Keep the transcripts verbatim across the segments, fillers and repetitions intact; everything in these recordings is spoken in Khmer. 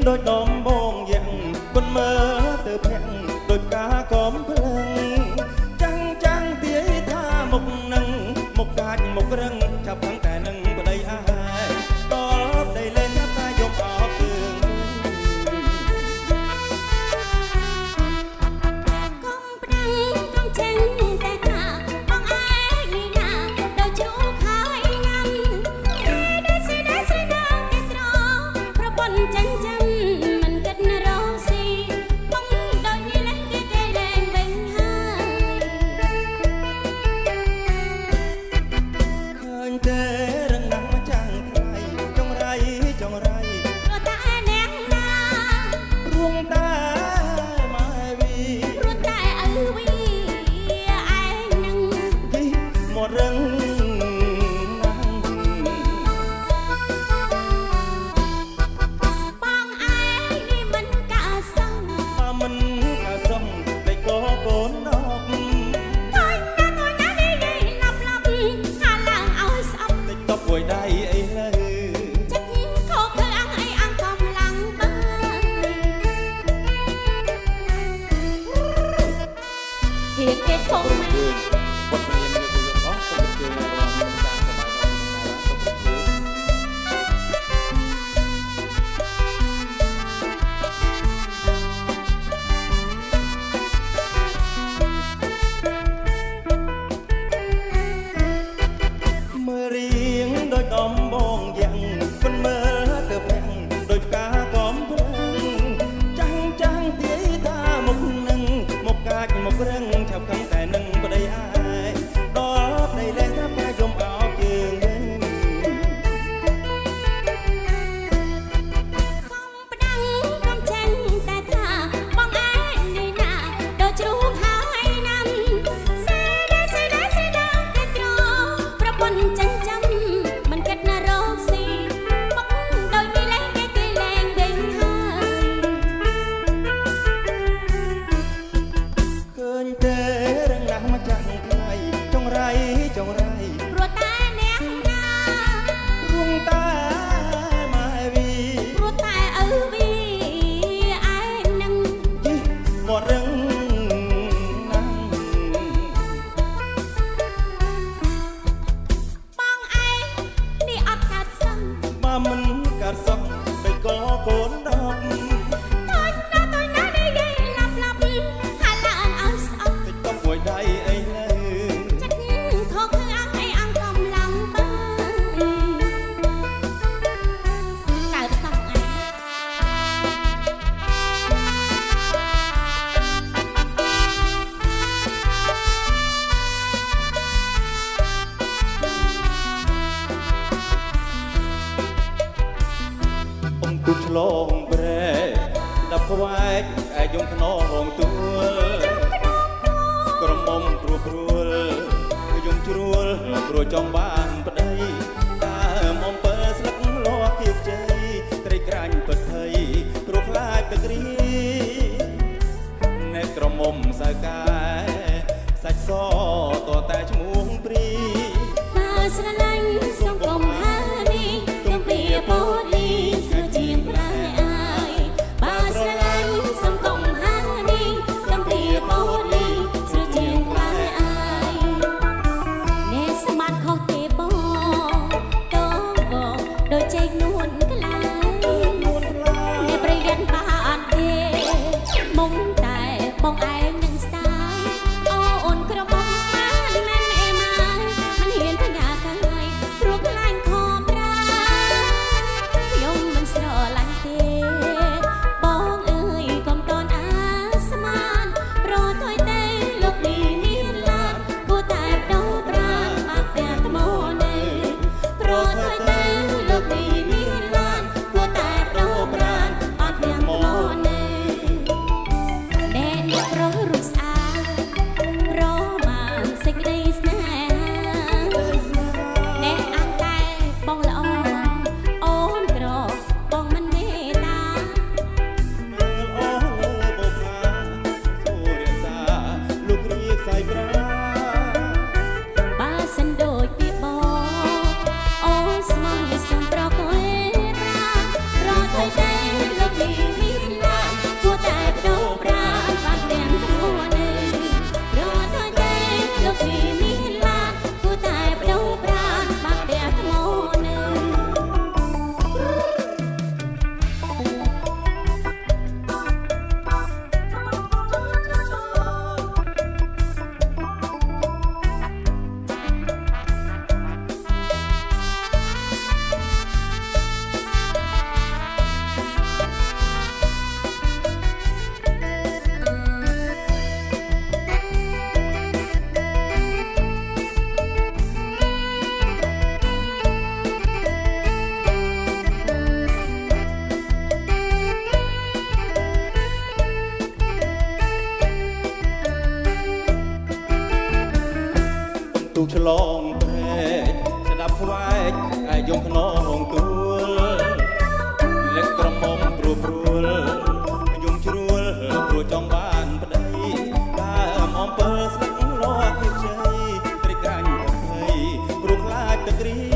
โดยดอมบงยังคนเมื่อเติบแพงโดยกากอมเพลิงจังจังเตี้ยท่าหมกนังหมกกาดหมกรังจับทั้งแต่นังบ่ได้อายตอบได้เล่นยับตายกออกเกินกองปนังกองเช่นแต่หน้าบางอายนี่นาโดยจูขายน้ำได้สิได้สิได้ติดรอเพราะบนจังจังมันกัดนรอสิต้องโดยนี่แหละแก่แก่แดงเบ่งหายเคยเจอเรื่องนังมาจังไทยจงไรจงไรรัวตาแนงนาร่วงตามาวีรัวตาเออวีไอ้นังที่หมดเรื่องบางไอ้นี่มันกะซ่องมันกะซ่องไปก่อโกนดอกถอยหน้าถอยหน้าได้ได้หลับหลับหาหลังเอาซับไปตบป่วยได้ไอ้เลยจักเขาคืออังไอ้อังกำลังเบิ้เฮียเกตคงไม่บทเรียนในเรื่องของคนเกิดระหว่างสร้างสมัยของเมื่อเรียงโดยดอมบงยังคนเมื่อเติบแพงโดยกากอมเพลิงจังจังเตี้ยตาหมกนังหมกกาดหมกรังชับคำแต่นังบ่ได้อายดอกได้แลสับพายมเอาเกินกองปนังกองเช่นแต่ถ้าบางไอ้นี่นาโดยจูขายน้ำเสได้เสได้เสได้ติดรอเพราะบนจังจังมันกัดนรกสิปักโดยนี่แหละแก่แก่แรงเบ่งหายเคยเจอเรื่องนังมาจังไทยจงไรจงไรรัวตาแนงนาร่วงตามาวีรัวตาเออวีไอ้นังที่หมดเรื่องนังบางไอ้นี่อัดกัดซ้ำมามันกัดซ่องไปก่อโกนดอกถอยหน้าถอยหน้าได้ได้หลับหลับหาหลังเอาซับไปต้องป่วยได้ไอ้เลยจักเขาคืออังไอ้อังกำลังเบิ้เกิดสักไอ้องตุชลองเบรดับขวายไอ้ยงขนองตัวกระมอมครัวครัวยงจรัวครัวจองบ้านปะได้ตามอมเปิดสลักล้อเทียบใจไตรกรันเปิดไทยครัวคลายตะกรีในกระมอมสากายสัจซ้อตัวแต่ชมูงปรีมาสระลังส่งกลมหาดีจงเปลี่ยนโพดีเสื้อจีนปลายอายมาสระลังส่งกลมหาดีจงเปลี่ยนโพดีเสื้อจีนปลายอายเนสมัดเขาเตะบอลទូកឆ្លងព្រែកស្ដាប់ខ្វែកអាយយំខ្នងទួលលេចក្រមុំព្រួព្រួលយំជ្រួលព្រោះចង់បានប្តីដើមអំពើស្នេហ៍លាក់ភាពជ័យត្រីកាញ់ទឹកភ័យព្រោះខ្លាចទឹករី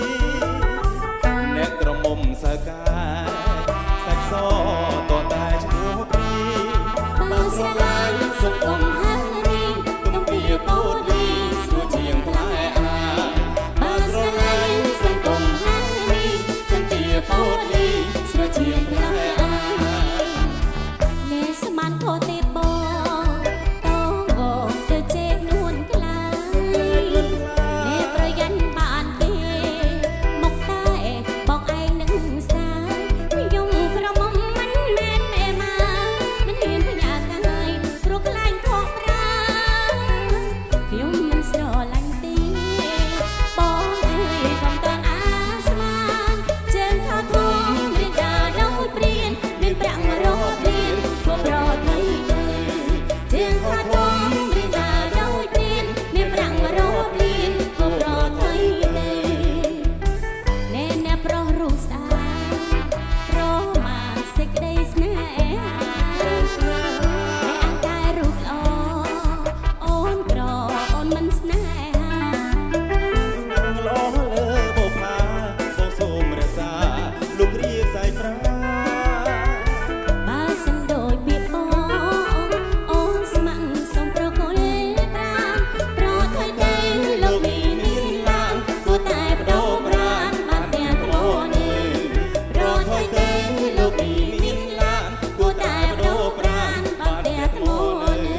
អ្នកក្រមុំសើកាយសាច់សតតែឈ្មោះព្រីបើស្រឡាញ់សុខអំហារីទំពីពោលីស្រួលជាងផ្លែអាបើស្រឡាញ់សុខអំហារីទំពីពោលីស្រួលជាងផ្លែអាអ្នកស្មានខោទេបងតងងទៅជែកនួនក្លាយអ្នកប្រយ័ត្នបានទេមកតែបងឯងនឹងសាយំក្រមុំមិនមែនមេម៉ាមិនហ៊ានបញ្ញាកាយព្រោះខ្លាញ់ខកប្រាខ្ញុំមិនស្រឡាញ់ទេបងអើយកុំតន់អាស្មានជើងថាធំរៀនដាដោយព្រៀនមានប្រាក់មករកព្រៀនក៏ប្រថៃទៅជើងថាធំរៀនដាដោយព្រៀនមានប្រាក់មករកព្រៀនក៏ប្រថៃទៅណែអ្នកប្រុសរូបស្អាតរមាសេចក្តីស្នេហាអ្នកអង្កែរូបល្អអូនក្រអូនមិនស្នេហាល្អលើបុប្ផាបងសូមរក្សាលោករាខ្សែប្រាបើសិនដូចពីបងអូនស្ម័គ្រសូមប្រកុលប្រាណប្រថុយទេលោកនេះមានឡានគួរតែបដូរប្រាណបានទាំងធ្ងន់នេះប្រថុយទេលោកនេះមានឡានគួរតែបដូរប្រាណបានទាំងធ្ងន់នេះ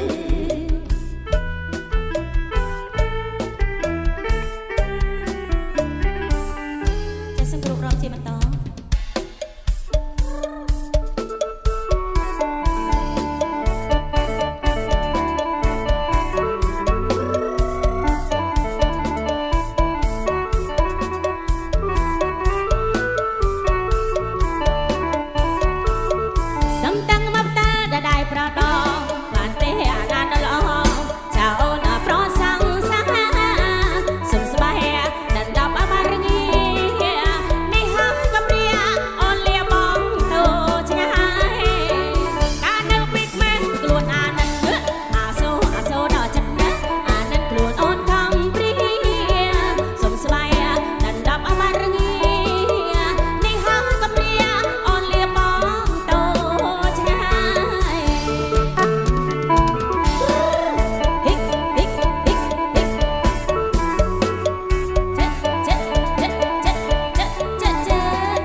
ចាសសូមគោរពរាប់ជាបន្តសំតាំងមកតាដដែលប្រដងបានទេអាណានល្អចៅណាប្រសងសាសុំស្បែដណ្ដប់អមរងានេះហងកំរាអូនលាបងទៅឆ្ងាយការនៅពីក្មេងខ្លួនអាណិតអាសូអាសូដល់ចិត្តណាស់អាណិតខ្លួនអូនខំព្រីសុំស្បែដណ្ដប់អមរងានេះហងកំរាអូនលាបងទៅឆ្ងាយហិកហិកហិកហិកចិត្តចិត្តចិត្តចិត្តចិត្តចិត្ត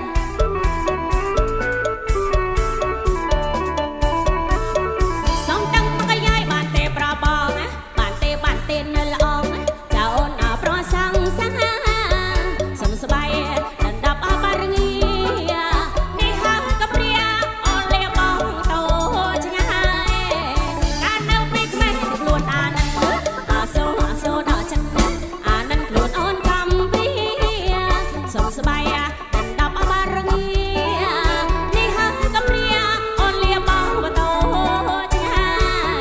សំតាំងមកយាយបានទេប្របងបានទេបានទេនៅល្អងចៅអូនអប្រសងសាសុំស្បែដណ្ដប់អបរងានេះហងកំរាអូនលាបងទៅឆ្ងាយការនៅពីក្មេងខ្លួនអាណិតអាសូអាសូដល់ចិត្តណាស់អាណិតខ្លួនអូនកំព្រីសុំស្បែដណ្ដប់អបរងានេះហងកំរាអូនលាបងទៅឆ្ងាយ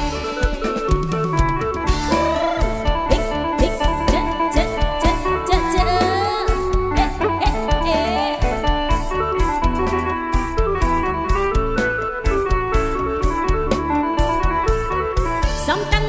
ហិកហិកចិត្តចិត្តចិត្តចិត្តចិត្តអេអេអេសំតាំង